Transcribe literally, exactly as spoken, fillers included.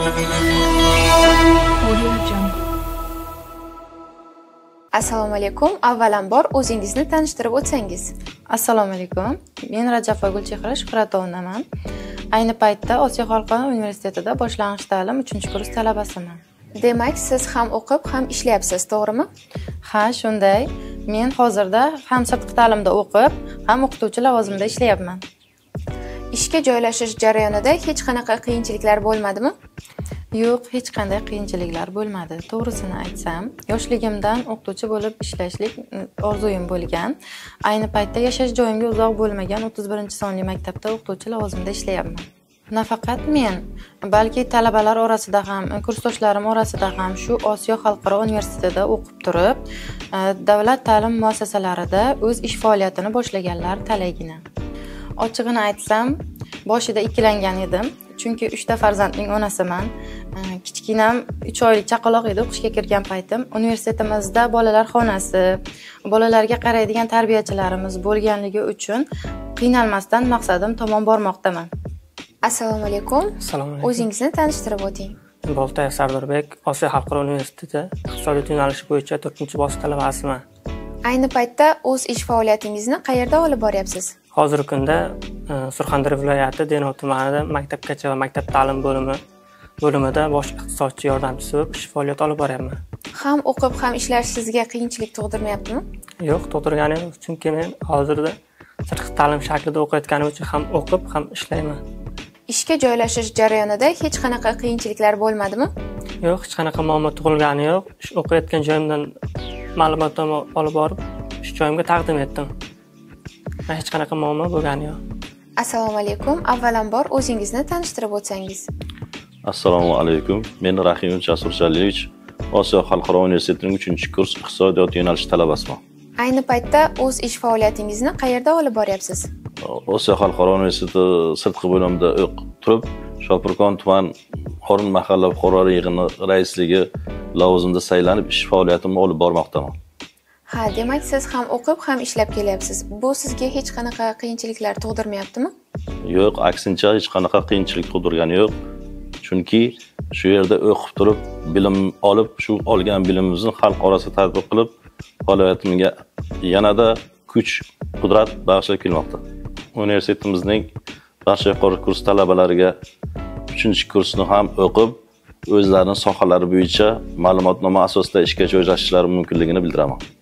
Assalomu alaykum. Avvalambor o'zingizni tanishtirib o'tsangiz. Assalomu alaykum. Men Rajabova Gulchehra Shuhratovnaman. Ayni paytda Osiyo xalqaro universitetida boshlang'ich ta'lim uchinchi kurs talabasiman. Demak, siz ham o'qib, ham ishlayapsiz, to'g'rimi? Ha, shunday. Men hozirda ham sirtqi ta'limda o'qib, ham o'qituvchi lavozimida ishlayapman. Ishga joylashish jarayonida hech qanaqa qiyinchiliklar bo'lmadimi? Yo'q, hech qanday qiyinchiliklar bo'lmadi. To'g'risini aytsam, yoshligimdan o'qituvchi bo'lib ishlashlik orzuyim bo'lgan. Ayni paytda yashash joyimga uzoq bo'lmagan o'ttiz birinchi sonli maktabda o'qituvchi lavozimida ishlayapman. Nafaqat men, balki talabalar orasida ham, kursdoshlarim orasida ham shu Osiyo xalqaro universitetida o'qib turib, davlat ta'lim muassasalarida o'z ish faoliyatini boshlaganlar talaygina. Ochig'ini aytsam, boshida ikkilangan edim, chunki uchta farzandning onasiman. Kichkinam uch oylik chaqaloq edi o'qishga kirgan paytim. Universitetimizda bolalar xonasi, bolalarga qaraydigan tarbiyachilarimiz bo'lganligi uchun qiynalmasdan maqsadim tomon bormoqdaman. Assalomu alaykum. Assalomu alaykum. O'zingizni tanishtirib o'ting. Boltayev Sardorbek, Osiyo xalqaro universiteti iqtisodiyot yo'nalishi bo'yicha to'rtinchi bosqich talabasiman. Ayni paytda o'z ish faoliyatingizni qayerda olib boryapsiz? Hozirgi kunda Surxondaryo viloyati Denov tumanida maktabgacha va maktab ta'lim bo'limi bo'limida bosh iqtisodchi yordamchisi bo'lib ish faoliyat olib boryapman. Ham o'qib, ham ishlash sizga qiyinchilik tug'dirmayaptimi? Yo'q, tug'dirgani yo'q, chunki men hozirda sirtqi ta'lim shaklida o'qiyotganim uchun ham o'qib, ham ishlayman. Ishga joylashish jarayonida hech qanaqa qiyinchiliklar bo'lmadimi? Yo'q, hech qanaqa muammo tug'ilgani yo'q. O'qiyotgan joyimdan ma'lumotlarni olib borib, ish joyimga taqdim etdim. Hech qanaqa muammo bo'lgani yo'q. Assalomu alaykum. Avvalambor o'zingizni tanishtirib o'tsangiz. Assalomu alaykum. Men Rahimov Jasur Jalilevich, Osiyo xalqaro universitetining uchinchi kurs iqtisodiyot yo'nalishi talabasiman. Ayni paytda o'z ish faoliyatingizni qayerda olib boryapsiz? Osiyo xalqaro universiteti sirtqi bo'limida o'qib turib, Shopirkon tuman Qorin mahalla fuqarolar yig'ini raisligi lavozimida saylanib ish faoliyatimni olib bormoqdaman. Ha, demak siz ham o'qib, ham ishlab kelyapsiz. Bu sizga hech qanaqa qiyinchiliklar tug'dirmayaptimi? Yo'q, aksincha hech qanaqa qiyinchilik tug'dirgani yo'q. Chunki shu yerda o'qib turib, bilim olib, shu olgan bilimimizni xalq orasida tatbiq qilib, faoliyatimga yanada kuch, qudrat bag'ishlab kelmoqda. Universitetimizning barcha yuqori kurs talabalariga uchinchi kursni ham o'qib, o'zlarining sohalari bo'yicha ma'lumotnoma asosida ishga joylashishlari mumkinligini bildiraman.